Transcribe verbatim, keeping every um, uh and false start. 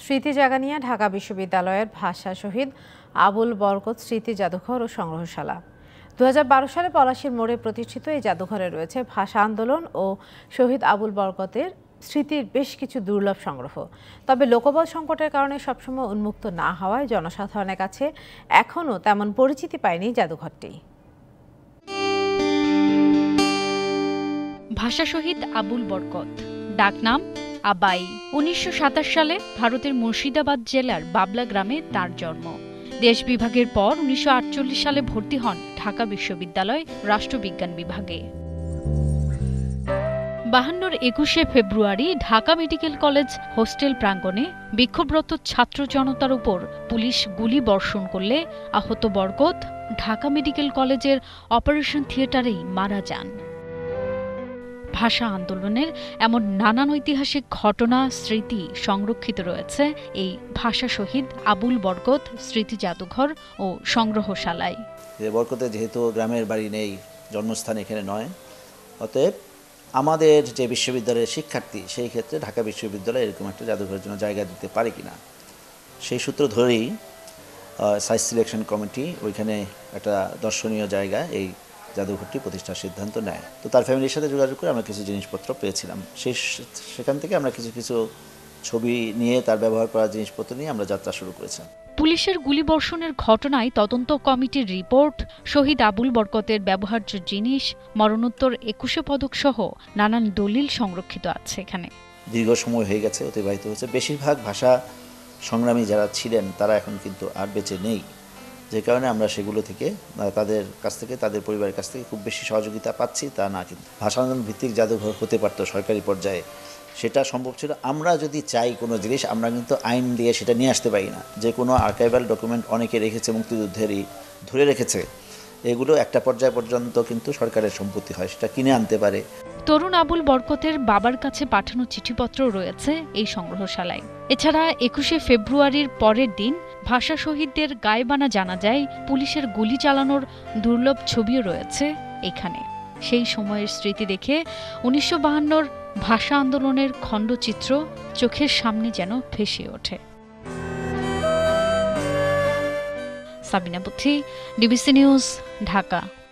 স্মৃতি জায়গা নিয়ে ঢাকা বিশ্ববিদ্যালয়ের ভাষা শহীদ আবুল বরকত স্মৃতি জাদুঘর ও সংগ্রহশালা। দু হাজার বারো সালে পলাশীর মোড়ে প্রতিষ্ঠিত এই জাদুঘরে রয়েছে ভাষা আন্দোলন ও শহীদ আবুল বরকতের স্মৃতির বেশ কিছু দুর্লভ সংগ্রহ। তবে লোকবল সংকটের কারণে সবসময় উন্মুক্ত না হওয়ায় জনসাধারণের কাছে এখনও তেমন পরিচিতি পায়নি জাদুঘরটি। ভাষা শহীদ আবুল বরকত, ডাকনাম আবাই। উনিশশো সাতাশ সালে ভারতের মুর্শিদাবাদ জেলার বাবলা গ্রামে তার জন্ম। দেশ বিভাগের পর উনিশশো আটচল্লিশ সালে ভর্তি হন ঢাকা বিশ্ববিদ্যালয় রাষ্ট্রবিজ্ঞান বিভাগে। বাহান্নর একুশে ফেব্রুয়ারি ঢাকা মেডিকেল কলেজ হোস্টেল প্রাঙ্গণে বিক্ষোভরত ছাত্র জনতার উপর পুলিশ গুলি বর্ষণ করলে আহত বরকত ঢাকা মেডিকেল কলেজের অপারেশন থিয়েটারেই মারা যান। ভাষা আন্দোলনের এমন নানান ঐতিহাসিক ঘটনা, স্মৃতি সংরক্ষিত রয়েছে এই ভাষা শহীদ আবুল বরকত স্মৃতি জাদুঘর ও সংগ্রহশালায়। বরকতের যেহেতু গ্রামের বাড়ি নেই, জন্মস্থান এখানে নয়, অতএব আমাদের যে বিশ্ববিদ্যালয়ের শিক্ষার্থী সেই ক্ষেত্রে ঢাকা বিশ্ববিদ্যালয় এরকম একটা জাদুঘরের জন্য জায়গা দিতে পারে কিনা, সেই সূত্র ধরেই সাইট সিলেকশন কমিটি ওইখানে একটা দর্শনীয় জায়গা এই জাদুঘরটি প্রতিষ্ঠার সিদ্ধান্ত নেয়। তো তার ফ্যামিলির সাথে যোগাযোগ করে আমরা কিছু জিনিসপত্র পেয়েছিলাম। সেই সেখান থেকে আমরা কিছু কিছু ছবি নিয়ে তার ব্যবহার করা জিনিসপত্র নিয়ে আমরা যাত্রা শুরু করেছিলাম। পুলিশের গুলিবর্ষণের ঘটনায় তদন্ত কমিটির রিপোর্ট, শহীদ আবুল বরকতের ব্যবহার্য জিনিস, মরণোত্তর একুশে পদক সহ নানান দলিল সংরক্ষিত আছে এখানে। দীর্ঘ সময় হয়ে গেছে, অতিবাহিত হয়েছে। বেশিরভাগ ভাষা সংগ্রামী যারা ছিলেন তারা এখন কিন্তু আর বেঁচে নেই, যে কারণে আমরা সেগুলো থেকে তাদের কাছ থেকে তাদের পরিবারের কাছ থেকে খুব বেশি সহযোগিতা পাচ্ছি তা না। কিন্তু ভাষা আন্দোলন ভিত্তিক জাদুঘর হতে পারতো সরকারি পর্যায়ে, সেটা সম্ভব ছিল। আমরা যদি চাই কোনো জিনিস, আমরা কিন্তু আইন দিয়ে সেটা নিয়ে আসতে পারি না। যে কোনো আর্কাইভাল ডকুমেন্ট অনেকে রেখেছে, মুক্তিযুদ্ধেরই ধরে রেখেছে, এগুলো একটা পর্যায় পর্যন্ত কিন্তু সরকারের সম্পত্তি হয়, সেটা কিনে আনতে পারে। তরুণ আবুল বরকতের বাবার কাছে পাঠানো চিঠিপত্র রয়েছে এই সংগ্রহশালায়। এছাড়া একুশে ফেব্রুয়ারির পরের দিন ভাষা শহীদদের গায়েবানা জানাজায় পুলিশের গুলি চালানোর দুর্লভ ছবিও রয়েছে এখানে। সেই সময়ের স্মৃতি দেখে উনিশশো বাহান্নর ভাষা আন্দোলনের খণ্ডচিত্র চোখের সামনে যেন ভেসে ওঠে। সাবিনা পুথি, ডিবিসি নিউজ, ঢাকা।